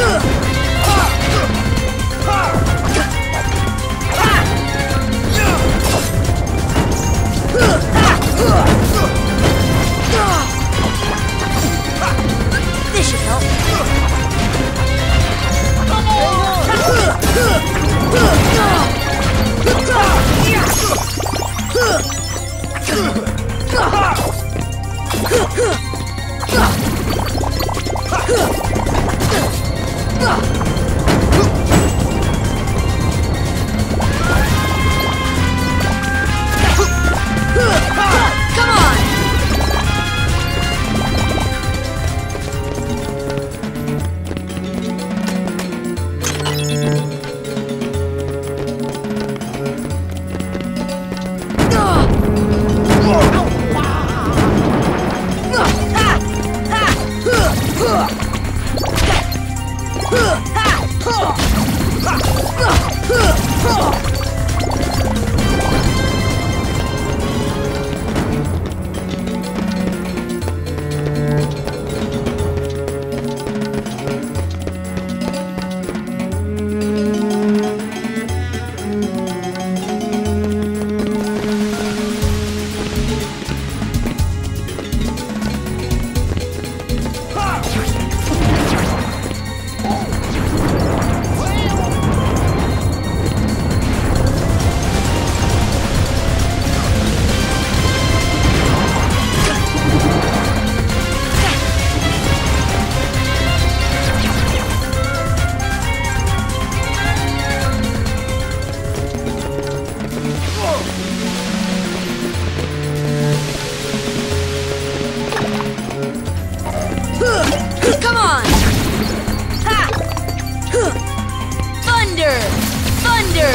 This should help. Come on! Come on! Ha! Thunder! Thunder!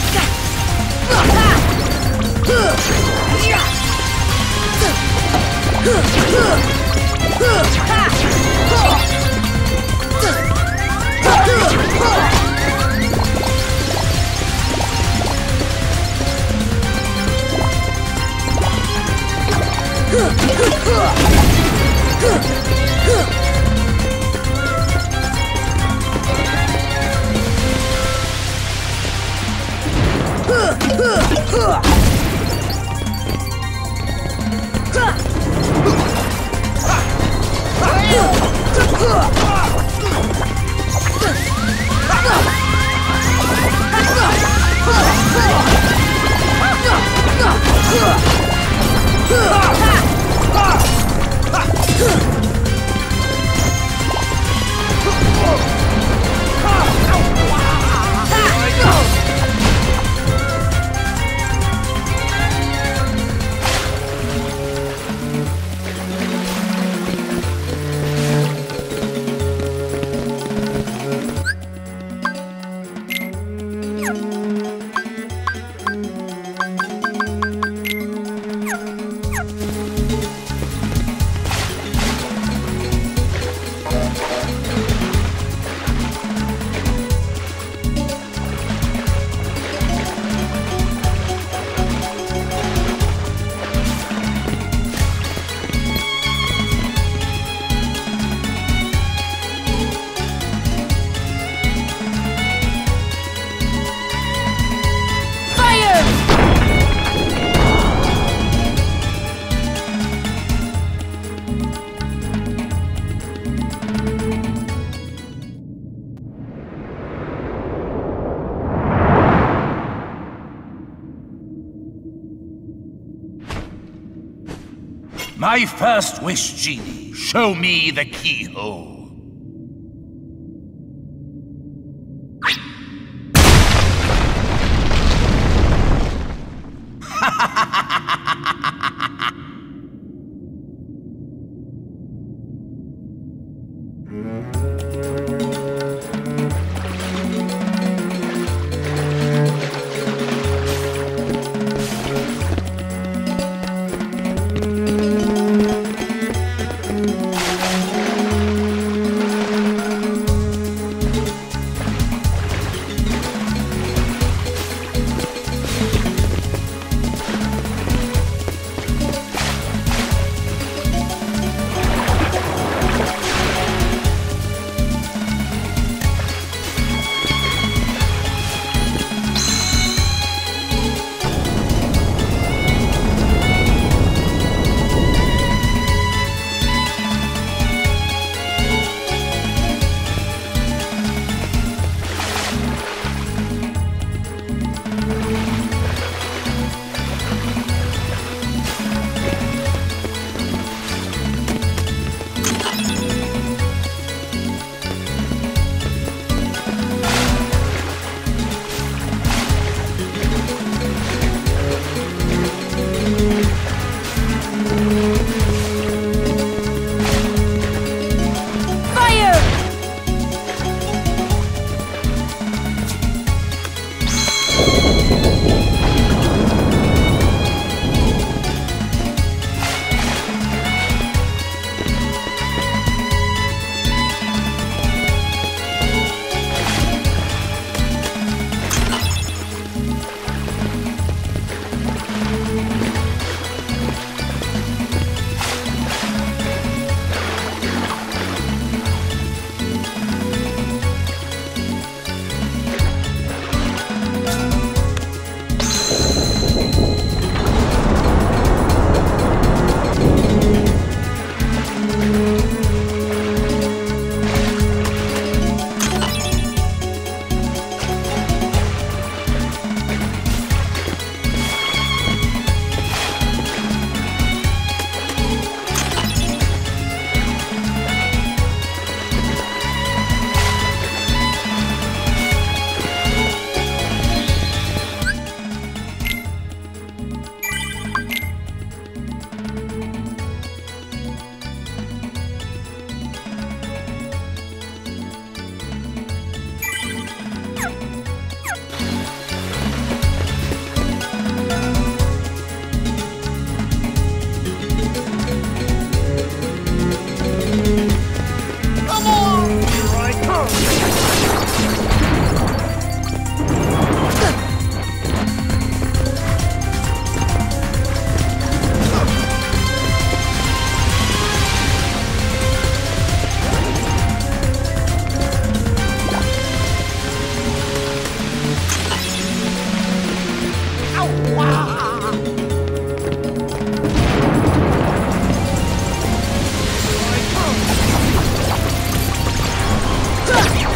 My first wish, Genie, show me the keyhole.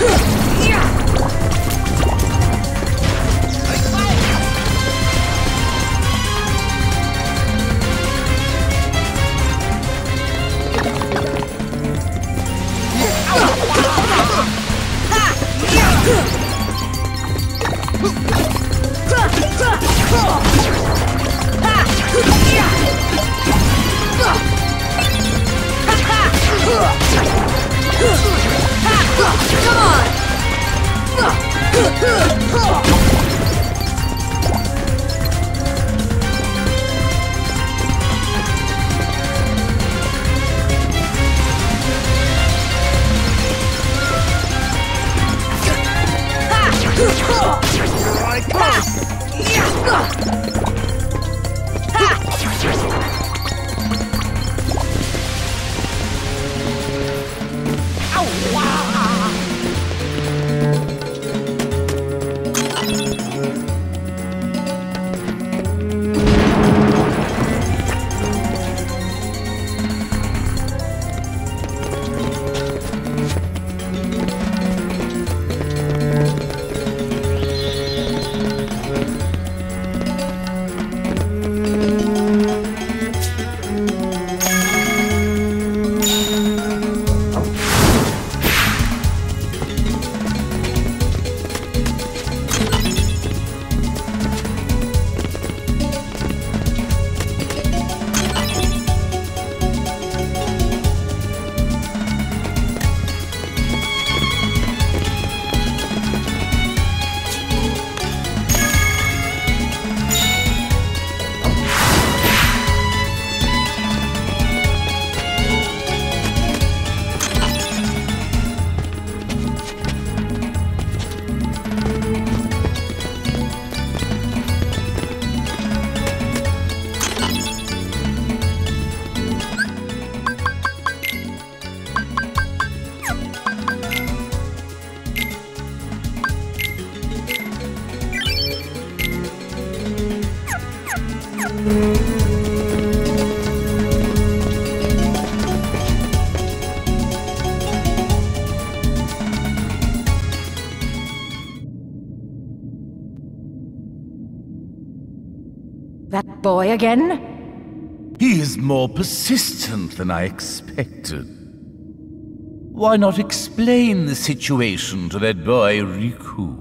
That boy again? He is more persistent than I expected. Why not explain the situation to that boy, Riku?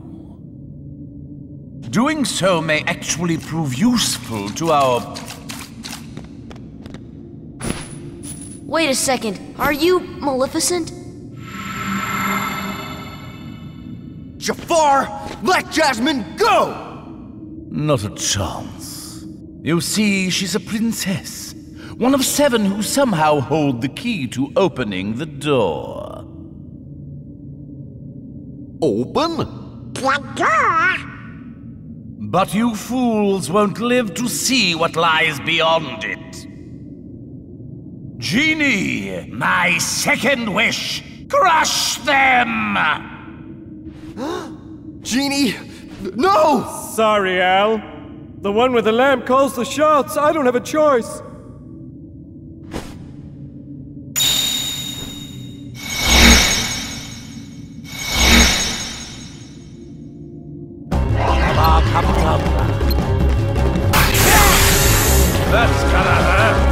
Doing so may actually prove useful to our... Wait a second. Are you Maleficent? Jafar, let Jasmine go! Not a chance. You see, she's a princess. One of 7 who somehow hold the key to opening the door. Open? But you fools won't live to see what lies beyond it. Genie, my second wish, crush them! Genie, no! Sorry, Al. The one with the lamp calls the shots. I don't have a choice. That's gonna hurt!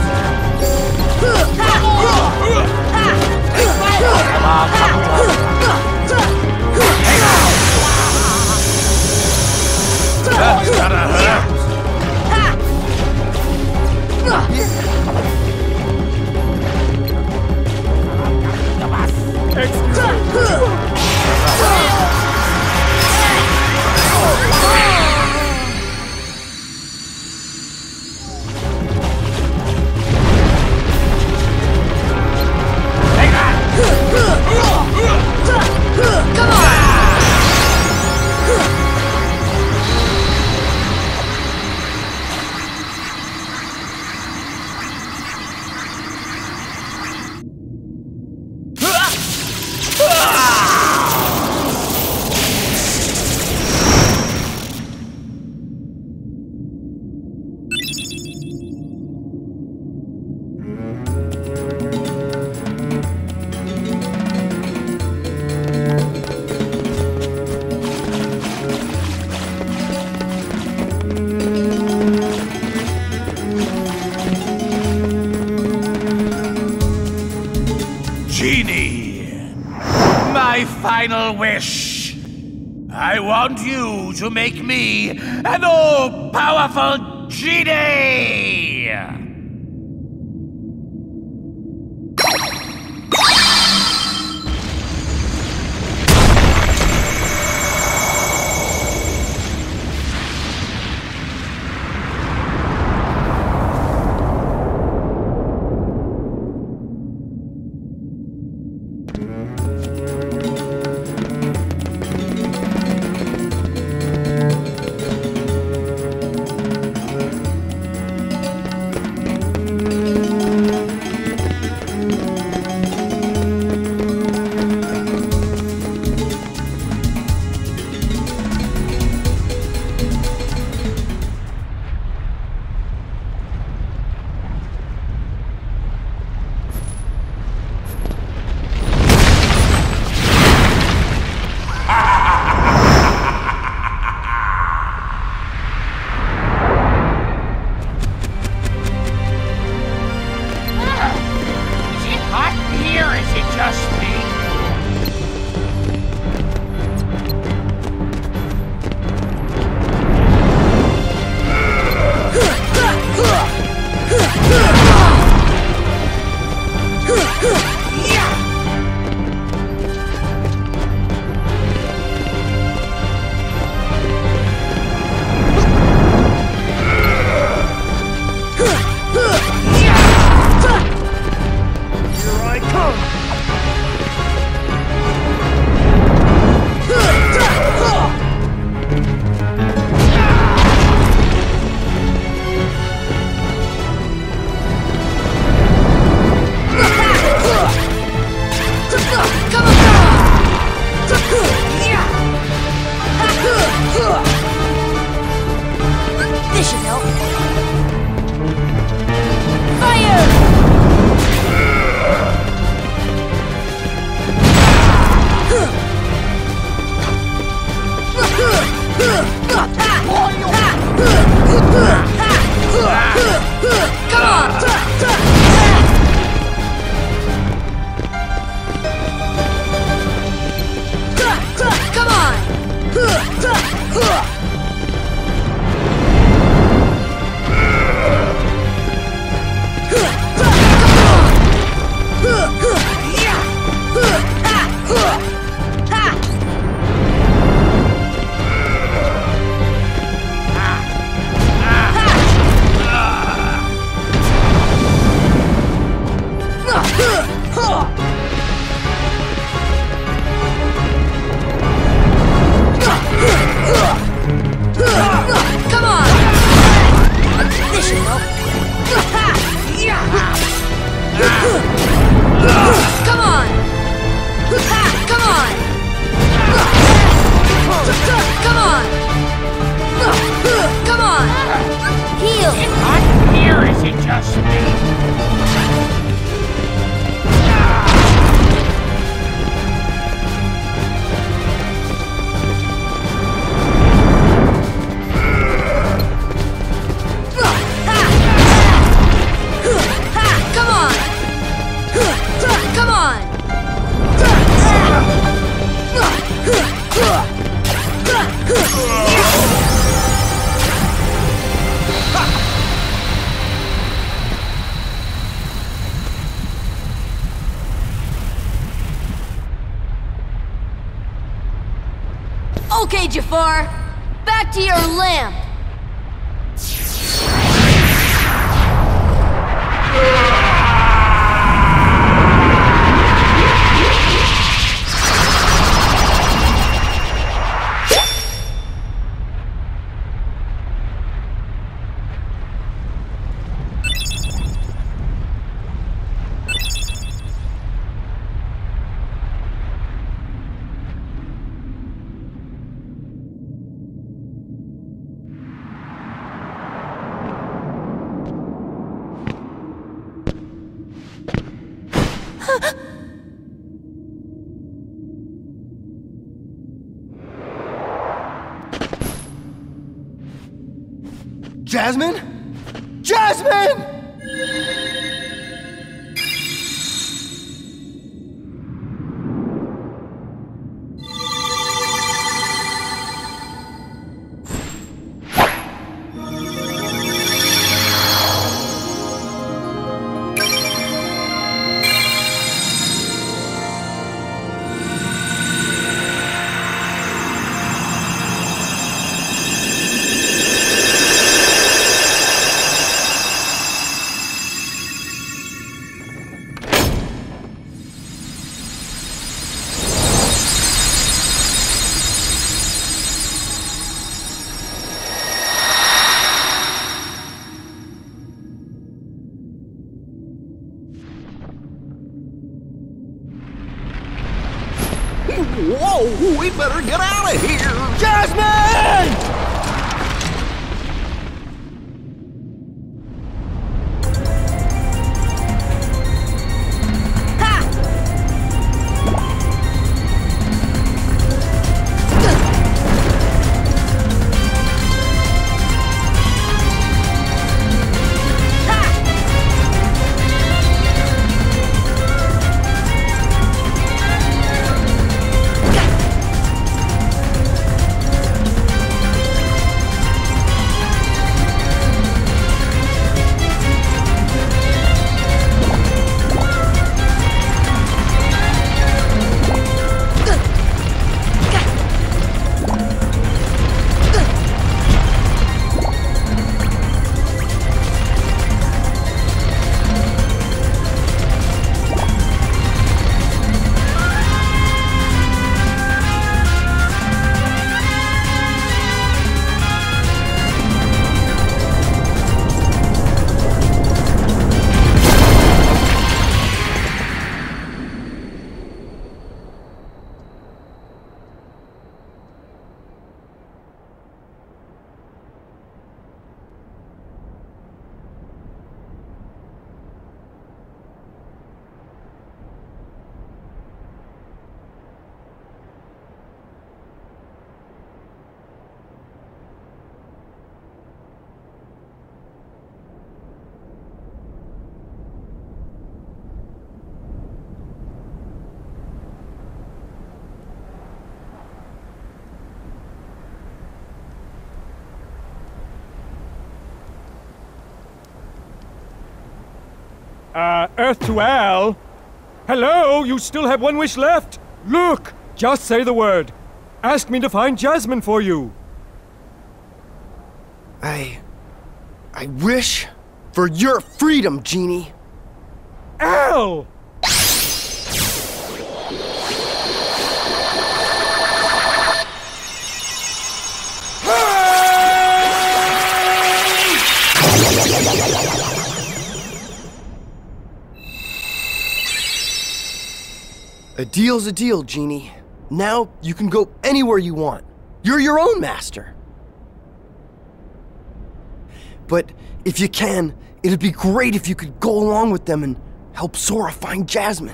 That's gonna hurt! Take that! wish. I want you to make me an all-powerful genie! Okay, Jafar! Back to your lamp! Jasmine? Jasmine! We better get out of here! Jasmine! Earth to Al? Hello, you still have one wish left? Look, just say the word. Ask me to find Jasmine for you. I wish for your freedom, Genie. Al! A deal's a deal, Genie. Now you can go anywhere you want. You're your own master. But if you can, it'd be great if you could go along with them and help Sora find Jasmine.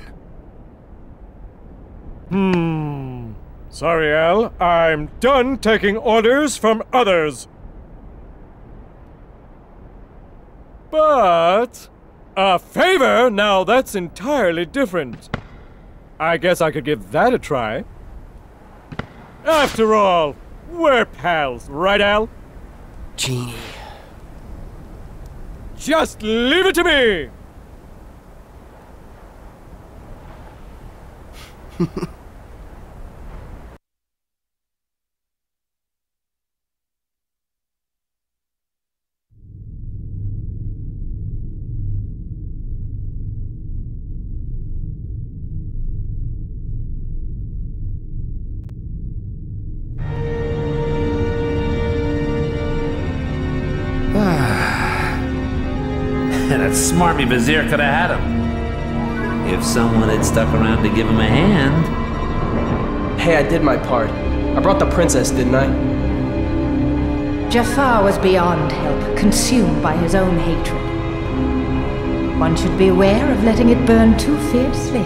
Sorry, Al. I'm done taking orders from others. But a favor? Now that's entirely different. I guess I could give that a try. After all, we're pals, right, Al? Genie. Just leave it to me! That smarmy Vizier could have had him. If someone had stuck around to give him a hand. Hey, I did my part. I brought the princess, didn't I? Jafar was beyond help, consumed by his own hatred. One should beware of letting it burn too fiercely.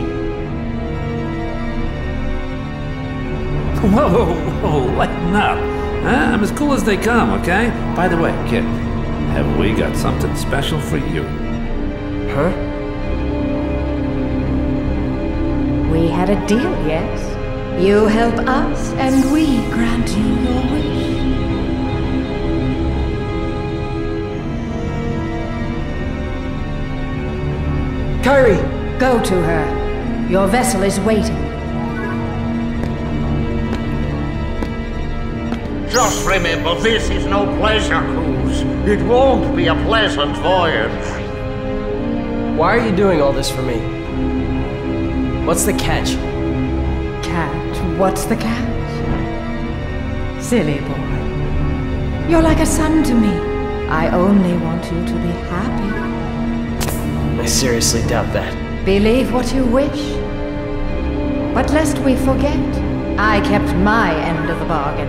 Whoa, lighten up. I'm as cool as they come, okay? By the way, kid, have we got something special for you? Huh? We had a deal, yes? You help us, and we grant you your wish. Kairi! Go to her. Your vessel is waiting. Just remember, this is no pleasure cruise. It won't be a pleasant voyage. Why are you doing all this for me? What's the catch? Catch? What's the catch? Silly boy. You're like a son to me. I only want you to be happy. I seriously doubt that. Believe what you wish. But lest we forget, I kept my end of the bargain.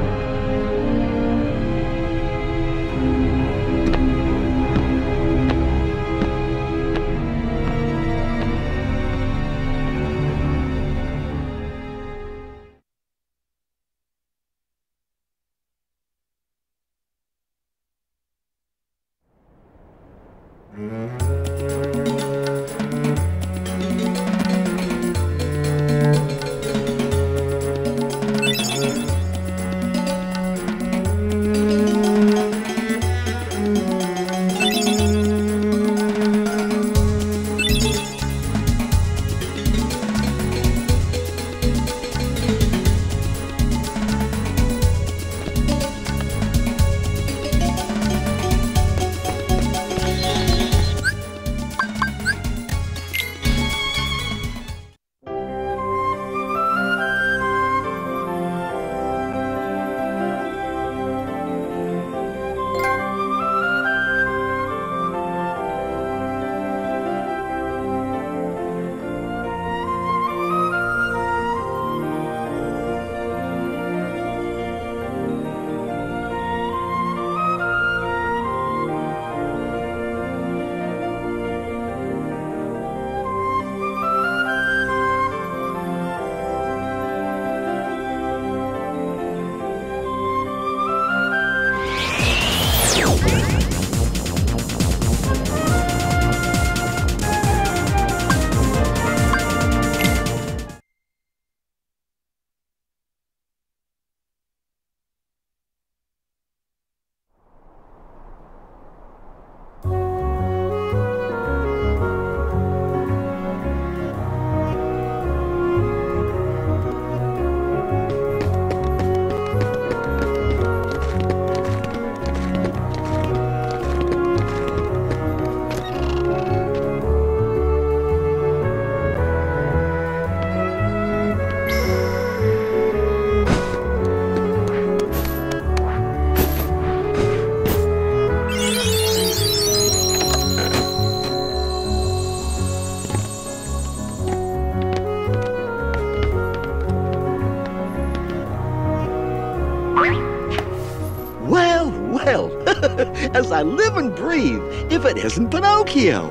As I live and breathe, if it isn't Pinocchio.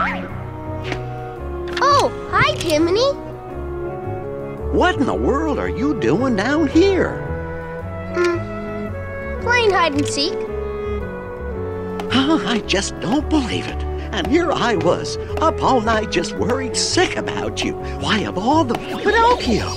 Oh, hi, Jiminy. What in the world are you doing down here? Playing hide and seek. Oh, I just don't believe it. And here I was, up all night just worried sick about you. Why, of all the Pinocchio!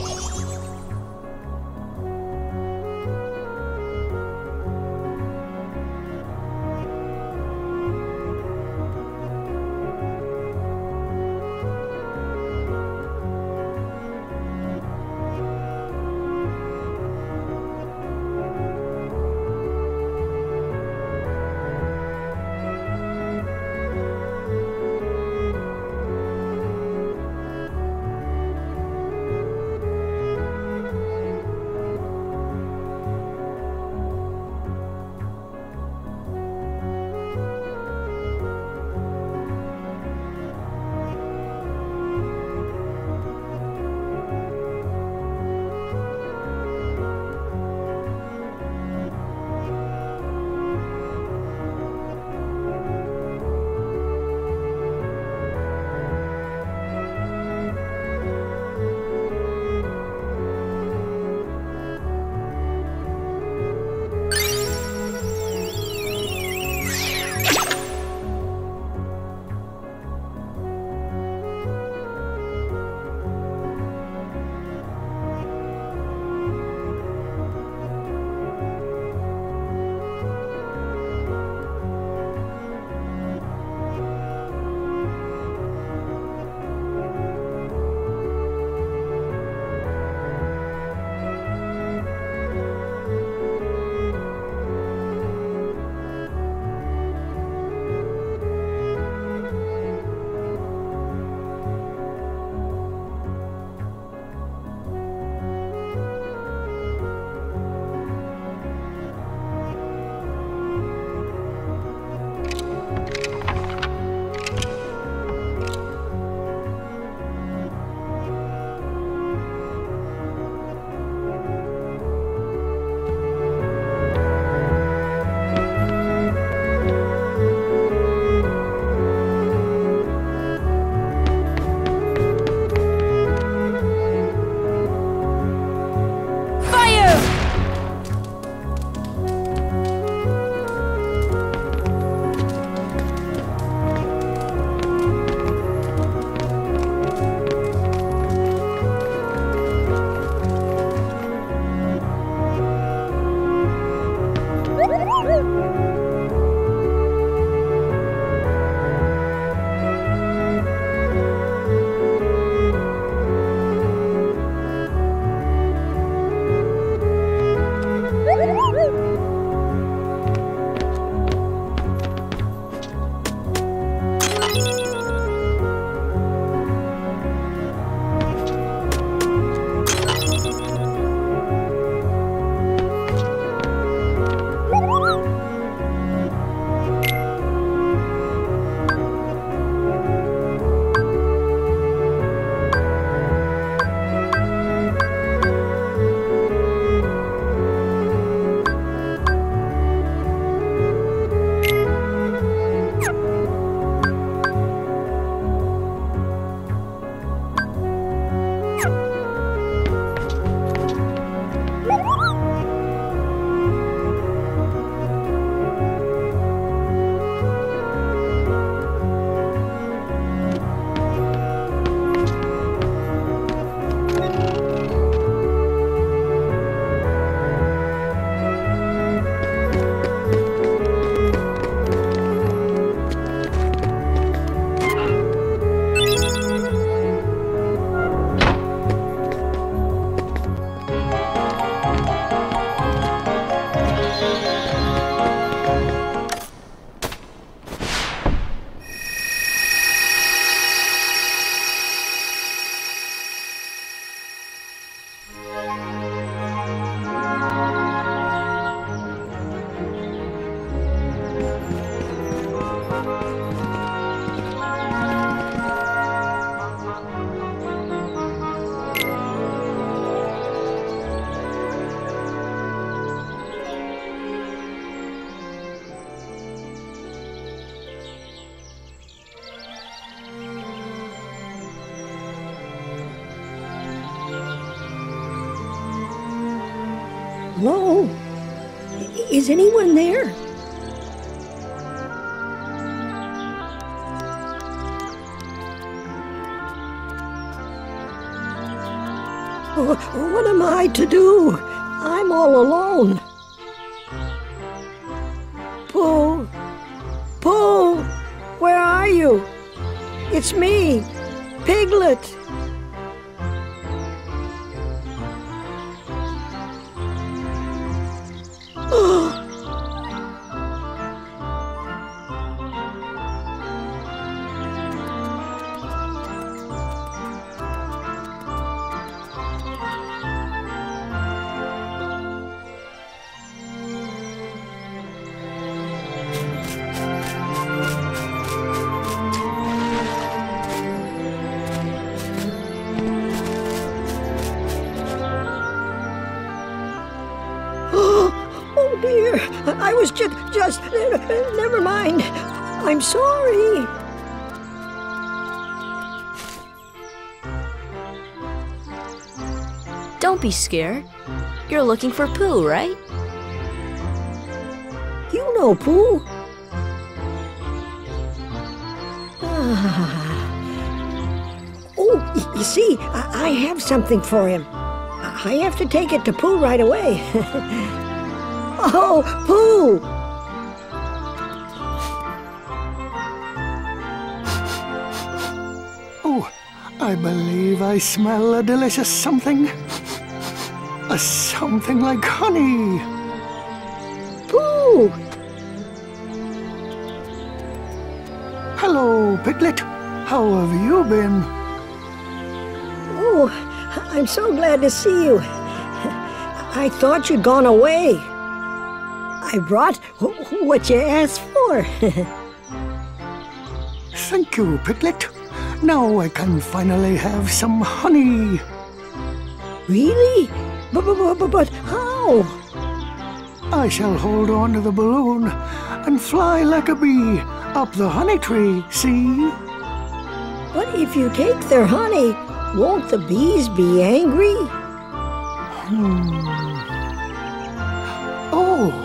Pooh? Is anyone there? What am I to do? I'm all alone. Pooh! Pooh! Where are you? It's me, Piglet. Oh dear, I was just, never mind. I'm sorry. Don't be scared. You're looking for Pooh, right? You know Pooh. Oh, you see, I have something for him. I have to take it to Pooh right away. Oh, Pooh! Oh, I believe I smell a delicious something. A something like honey. Pooh! Hello, Piglet. How have you been? Oh, I'm so glad to see you. I thought you'd gone away. I brought what you asked for. Thank you, Piglet. Now I can finally have some honey. Really? But how? I shall hold on to the balloon and fly like a bee up the honey tree, see? But if you take their honey, won't the bees be angry? Oh.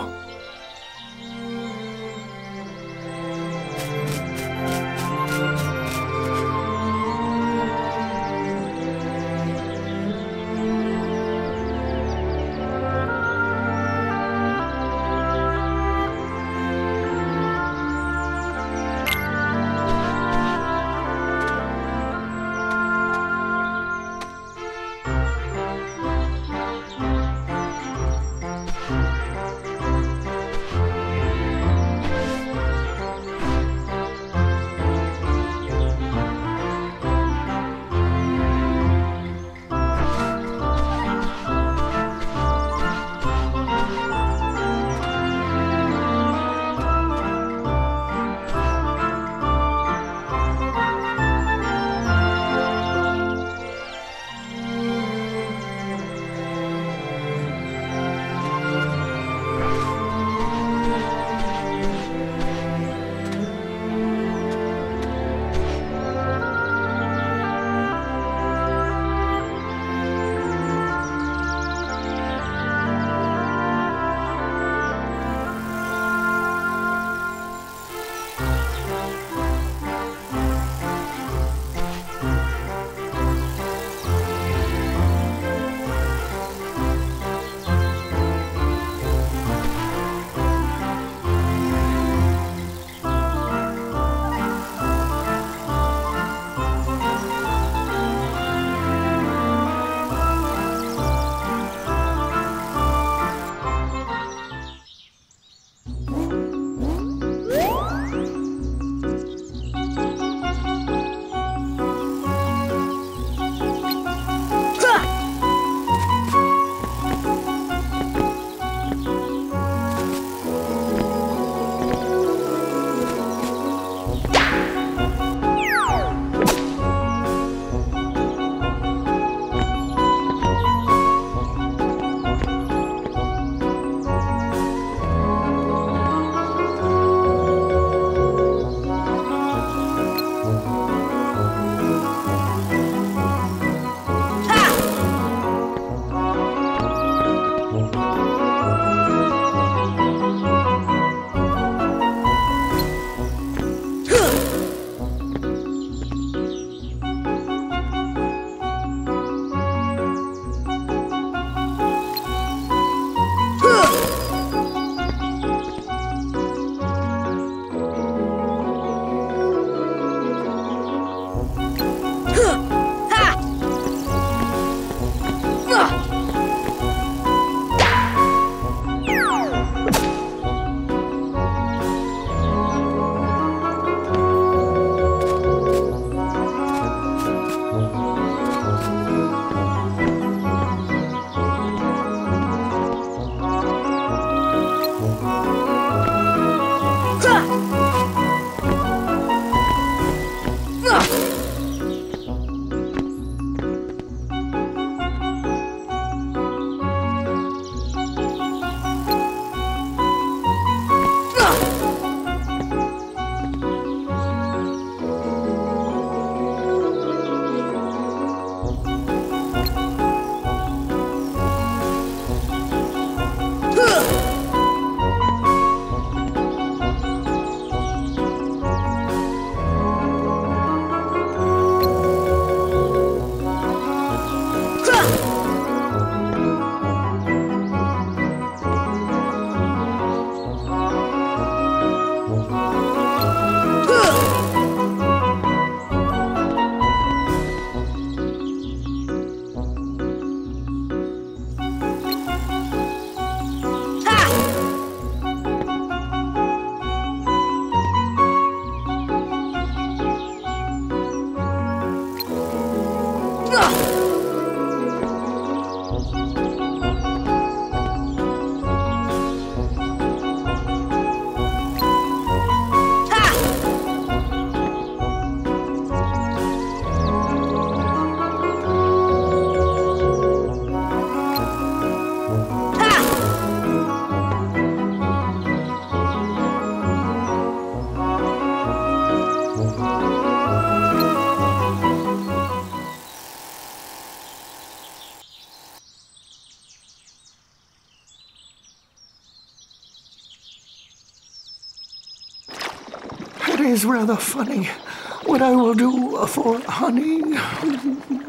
is rather funny what I will do for honey.